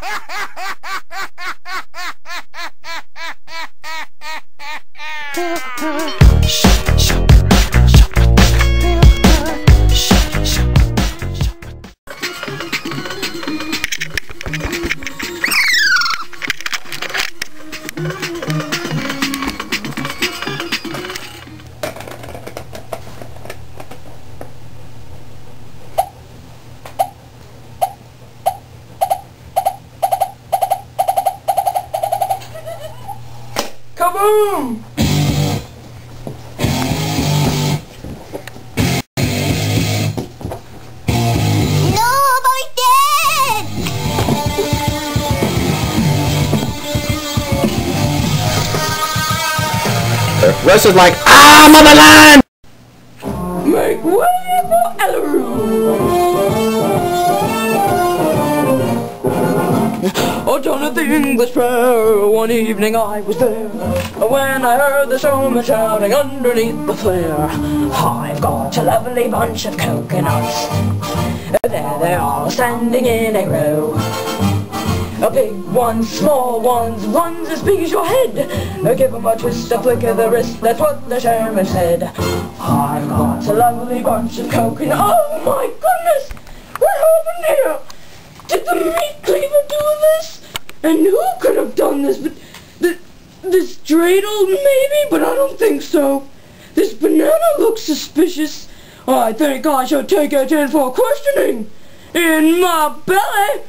Kaboom! Russ is like, ah, motherland! Make way for Ellery! Oh, Jonathan English prayer, one evening I was there, when I heard the showman shouting underneath the flare, I've got a lovely bunch of coconuts, there they are standing in a row. Big ones, small ones, ones as big as your head. Give them a twist, a flick of the wrist, that's what the chairman said. I've got a lovely bunch of coconut. Oh my goodness! What happened here? Did the meat cleaver do this? And who could have done this? But this dreidel maybe, but I don't think so. This banana looks suspicious. I think I should take it in for questioning. In my belly.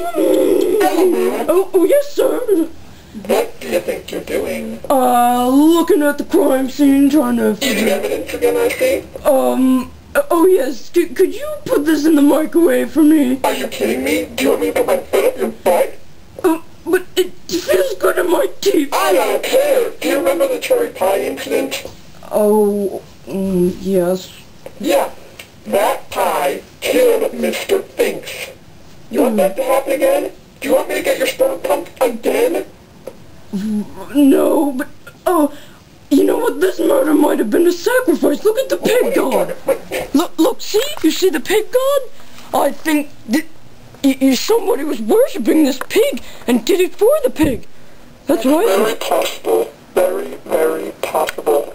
Oh, yes, sir. What do you think you're doing? Looking at the crime scene, trying to Any evidence again, I see? Oh yes, could you put this in the microwave for me? Are you kidding me? Do you want me to put my foot up your butt? But it feels good in my teeth. I don't care. Do you remember the cherry pie incident? Oh, yes. Yeah, that pie killed Mr. Finks. You want that to happen again? Do you want me to get your sperm pumped again? No, but, you know what? This murder might have been a sacrifice. Look at the pig god. Look, see? You see the pig god? I think that somebody was worshipping this pig and did it for the pig. That's right. Very possible. Very, very possible.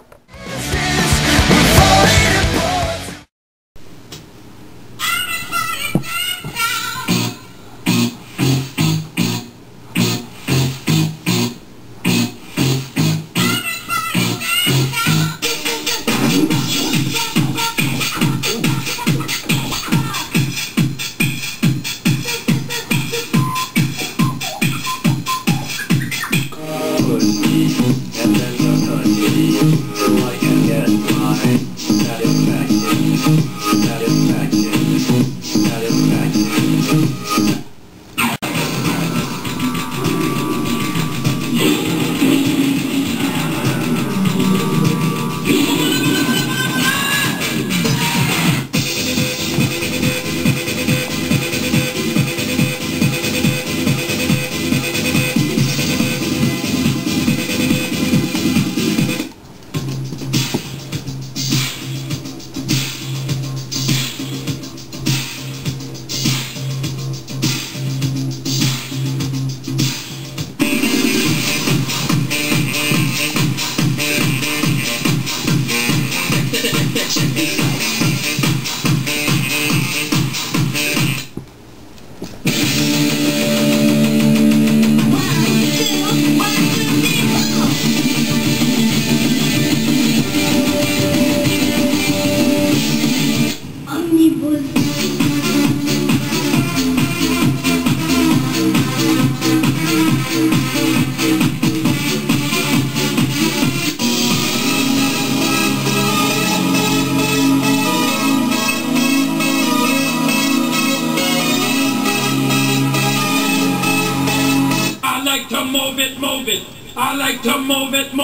Move it. I like to move it.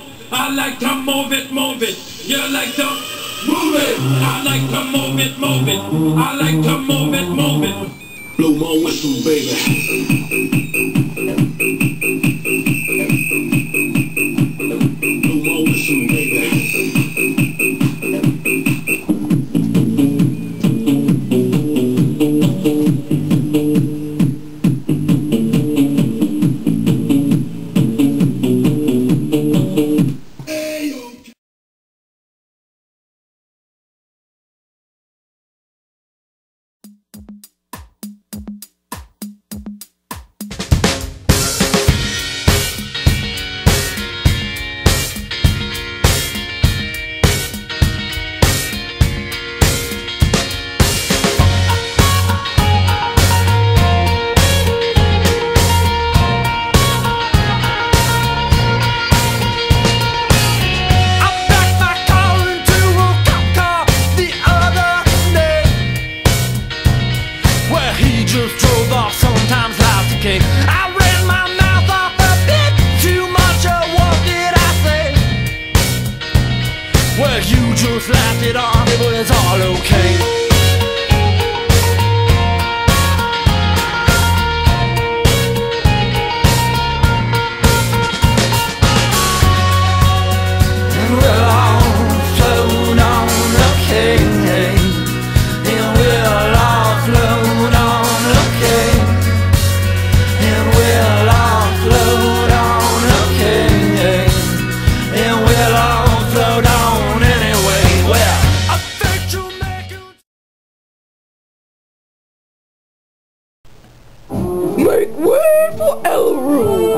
I like to move it. You like to move it. I like to move it. I like to move it. Blow my whistle, baby. Blow my whistle, baby. he just drove off, sometimes life's a king. I ran my mouth off a bit too much, or what did I say? Well, you just laughed it off, it was all okay. Make way for Elro!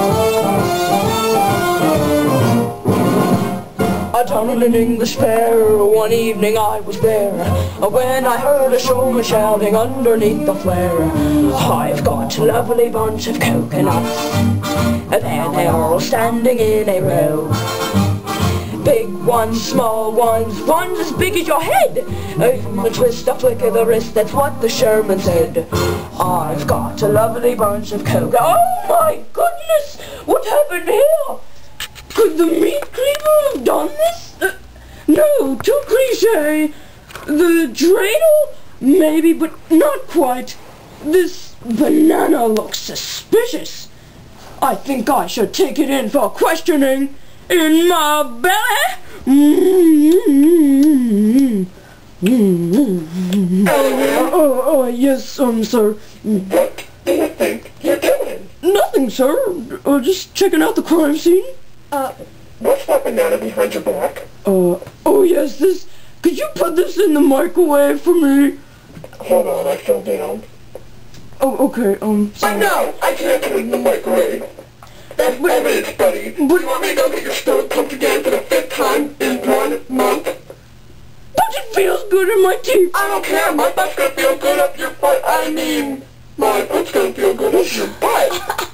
I turned an English fair, one evening I was there, when I heard a showman shouting underneath the flare, I've got a lovely bunch of coconuts, and there they are all standing in a row. Big ones, small ones, ones as big as your head. A twist, a flick of the wrist, that's what the Sherman said. I've got a lovely bunch of cocoa. Oh my goodness! What happened here? Could the meat cleaver have done this? No, too cliche. The dreidel? Maybe, but not quite. This banana looks suspicious. I think I should take it in for questioning. In my belly? Yes, sir. What do you think you're doing? Nothing, sir. Just checking out the crime scene. What's that banana behind your back? Oh yes, this... Could you put this in the microwave for me? Hold on, I fell down. Oh, okay, But no, I can't put it in the microwave. That's evidence, buddy. Do you want me to go get your stove pumped again for the 5th time in 1 month? But it feels good in my teeth. I don't care, my butt's gonna feel good up your butt. I mean, my butt's gonna feel good up your butt.